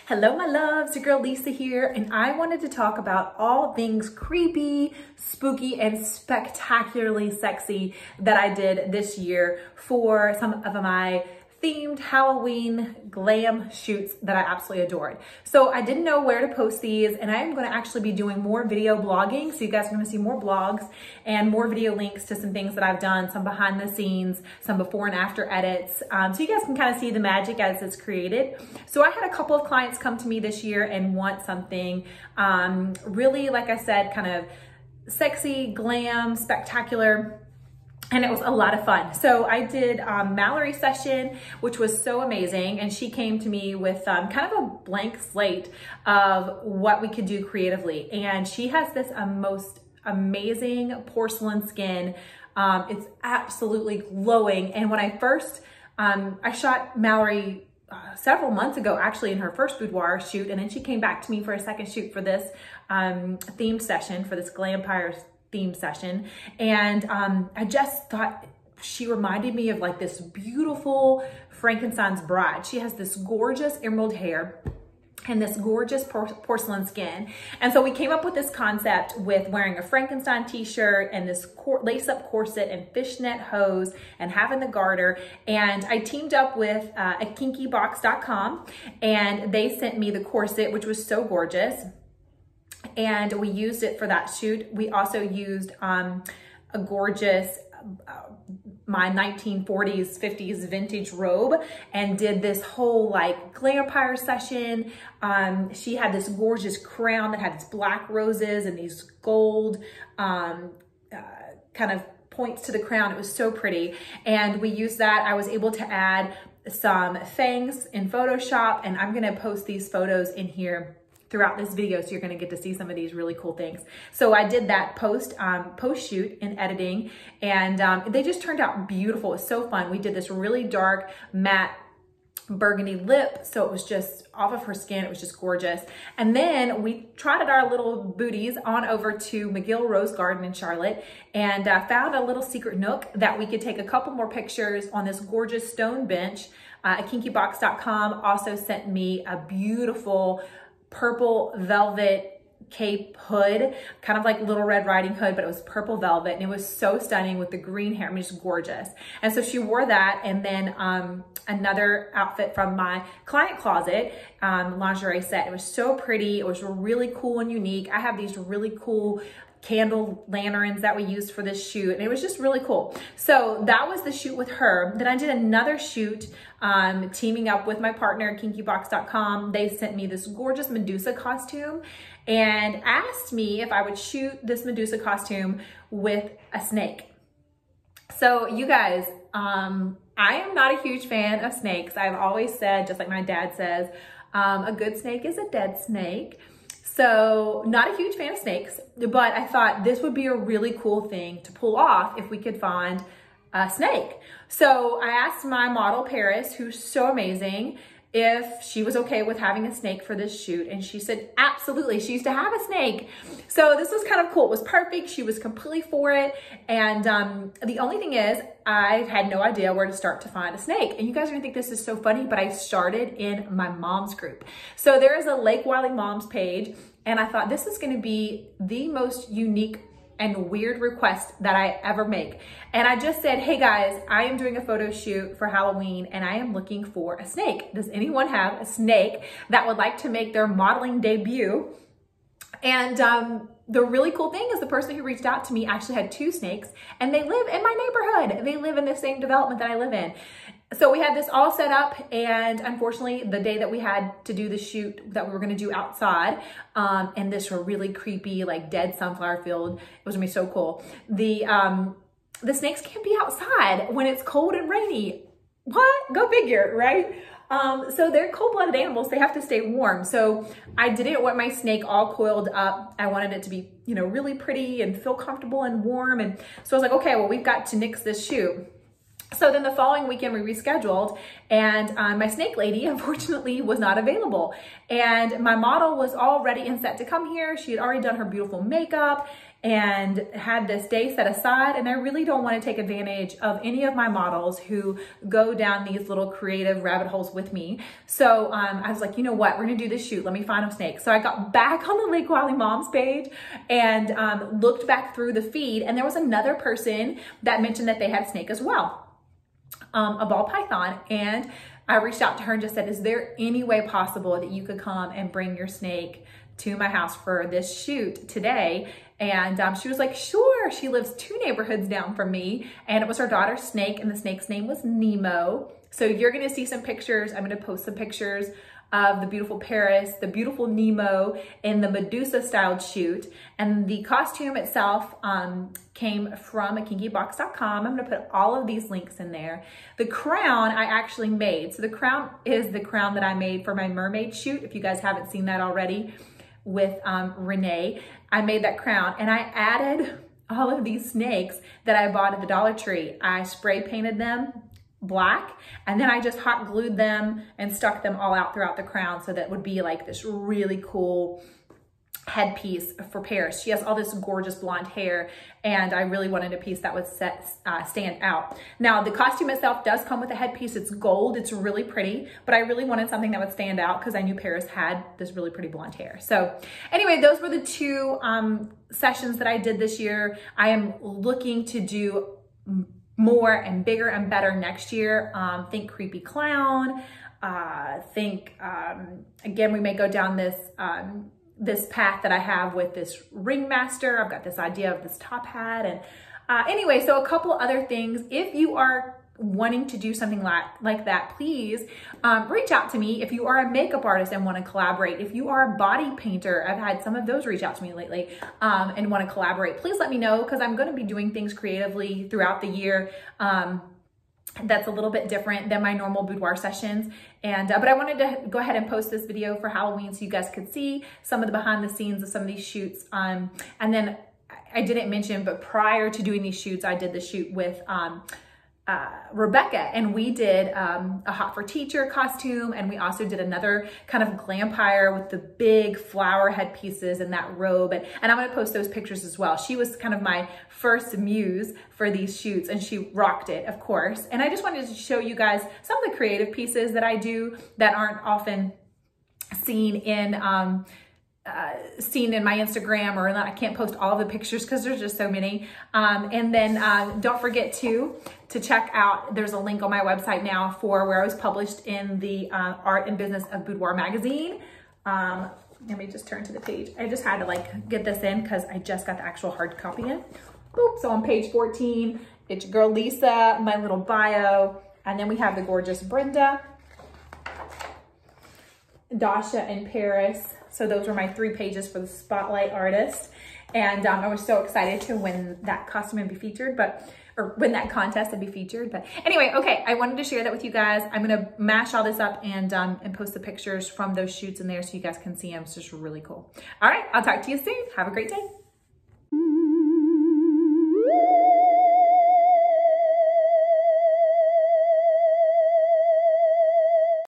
Hello, my loves, your girl Lisa here, and I wanted to talk about all things creepy, spooky, and spectacularly sexy that I did this year for some of my themed Halloween glam shoots that I absolutely adored. So I didn't know where to post these, and I am going to actually be doing more video blogging. So you guys are going to see more blogs and more video links to some things that I've done, some behind the scenes, some before and after edits. So you guys can kind of see the magic as it's created. So I had a couple of clients come to me this year and want something really, like I said, kind of sexy, glam, spectacular. And it was a lot of fun. So I did Mallory's session, which was so amazing. And she came to me with kind of a blank slate of what we could do creatively. And she has this most amazing porcelain skin. It's absolutely glowing. And when I first, I shot Mallory several months ago, actually in her first boudoir shoot. And then she came back to me for a second shoot for this themed session, for this Glampire theme session. And I just thought she reminded me of like this beautiful Frankenstein's bride. She has this gorgeous emerald hair and this gorgeous porcelain skin. And so we came up with this concept with wearing a Frankenstein t-shirt and this lace-up corset and fishnet hose and having the garter. And I teamed up with kinkybox.com, and they sent me the corset, which was so gorgeous. And we used it for that shoot. We also used a gorgeous, my 1940s, 50s vintage robe, and did this whole like Glampire session. She had this gorgeous crown that had these black roses and these gold kind of points to the crown. It was so pretty. And we used that. I was able to add some fangs in Photoshop, and I'm gonna post these photos in here throughout this video, so you're gonna get to see some of these really cool things. So I did that post shoot in editing, and they just turned out beautiful. It was so fun. We did this really dark matte burgundy lip, so it was just off of her skin. It was just gorgeous. And then we trotted our little booties on over to McGill Rose Garden in Charlotte, and found a little secret nook that we could take a couple more pictures on this gorgeous stone bench. Kinkybox.com also sent me a beautiful purple velvet cape hood, kind of like Little Red Riding Hood, but it was purple velvet, and it was so stunning with the green hair. I mean, just gorgeous. And so she wore that, and then another outfit from my client closet lingerie set. It was so pretty. It was really cool and unique. I have these really cool candle lanterns that we used for this shoot, and it was just really cool. So that was the shoot with her. Then I did another shoot teaming up with my partner, kinkybox.com. They sent me this gorgeous Medusa costume and asked me if I would shoot this Medusa costume with a snake. So you guys, I am not a huge fan of snakes. I've always said, just like my dad says, a good snake is a dead snake. So not a huge fan of snakes, but I thought this would be a really cool thing to pull off if we could find a snake. So I asked my model, Paris, who's so amazing, if she was okay with having a snake for this shoot. And she said, absolutely. She used to have a snake. So this was kind of cool. It was perfect. She was completely for it. And the only thing is, I had no idea where to start to find a snake. And you guys are gonna think this is so funny, but I started in my mom's group. So there is a Lake Wiley Moms page, and I thought this is gonna be the most unique and weird request that I ever make. And I just said, hey guys, I am doing a photo shoot for Halloween, and I am looking for a snake. Does anyone have a snake that would like to make their modeling debut? And the really cool thing is the person who reached out to me actually had 2 snakes, and they live in my neighborhood. They live in the same development that I live in. So we had this all set up, and unfortunately the day that we had to do the shoot that we were gonna do outside, in this really creepy, like dead sunflower field, it was gonna be so cool. The snakes can't be outside when it's cold and rainy. What? Go figure, right? So they're cold-blooded animals. They have to stay warm. So I didn't want my snake all coiled up. I wanted it to be, you know, really pretty and feel comfortable and warm. And so I was like, okay, well, we've got to nix this shoot. So then the following weekend we rescheduled, and my snake lady unfortunately was not available. And my model was all ready and set to come here. She had already done her beautiful makeup, and had this day set aside. And I really don't want to take advantage of any of my models who go down these little creative rabbit holes with me. So I was like, you know what, we're gonna do this shoot. Let me find a snake. So I got back on the Lake Wylie Moms page and looked back through the feed, and there was another person that mentioned that they had a snake as well, a ball python. And I reached out to her and just said, is there any way possible that you could come and bring your snake to my house for this shoot today? And she was like, sure. She lives 2 neighborhoods down from me, and it was her daughter's snake, and the snake's name was Nemo. So you're gonna see some pictures. I'm gonna post some pictures of the beautiful Paris, the beautiful Nemo in the Medusa styled shoot. And the costume itself came from kinkybox.com. I'm gonna put all of these links in there. The crown I actually made. So the crown is the crown that I made for my mermaid shoot. If you guys haven't seen that already with Renee, I made that crown, and I added all of these snakes that I bought at the Dollar Tree. I spray painted them black, and then I just hot glued them and stuck them all out throughout the crown, so that would be like this really cool headpiece for Paris. She has all this gorgeous blonde hair, and I really wanted a piece that would stand out. Now, the costume itself does come with a headpiece. It's gold. It's really pretty, but I really wanted something that would stand out because I knew Paris had this really pretty blonde hair. So anyway, those were the 2 sessions that I did this year. I am looking to do more and bigger and better next year. Think creepy clown. Again, we may go down this this path that I have with this ringmaster. I've got this idea of this top hat, and anyway, so a couple other things. If you are wanting to do something like that, please reach out to me. If you are a makeup artist and want to collaborate, if you are a body painter, I've had some of those reach out to me lately and want to collaborate, please let me know, because I'm going to be doing things creatively throughout the year that's a little bit different than my normal boudoir sessions. And but I wanted to go ahead and post this video for Halloween so you guys could see some of the behind the scenes of some of these shoots. And then I didn't mention, but prior to doing these shoots, I did the shoot with Rebecca, and we did a Hot for Teacher costume, and we also did another kind of glampire with the big flower headpieces and that robe, and I'm going to post those pictures as well. She was kind of my first muse for these shoots, and she rocked it, of course. And I just wanted to show you guys some of the creative pieces that I do that aren't often seen in my Instagram, or not. I can't post all of the pictures because there's just so many. And then don't forget to check out, there's a link on my website now for where I was published in the Art and Business of Boudoir magazine. Let me just turn to the page. I just had to like get this in because I just got the actual hard copy in. Oops, so on page 14, it's your girl Lisa, my little bio, and then we have the gorgeous Brenda, Dasha, and Paris. So those were my 3 pages for the Spotlight Artist. And I was so excited to win that costume and be featured, or win that contest and be featured. But anyway, okay, I wanted to share that with you guys. I'm gonna mash all this up and post the pictures from those shoots in there so you guys can see them. It's just really cool. All right, I'll talk to you soon. Have a great day.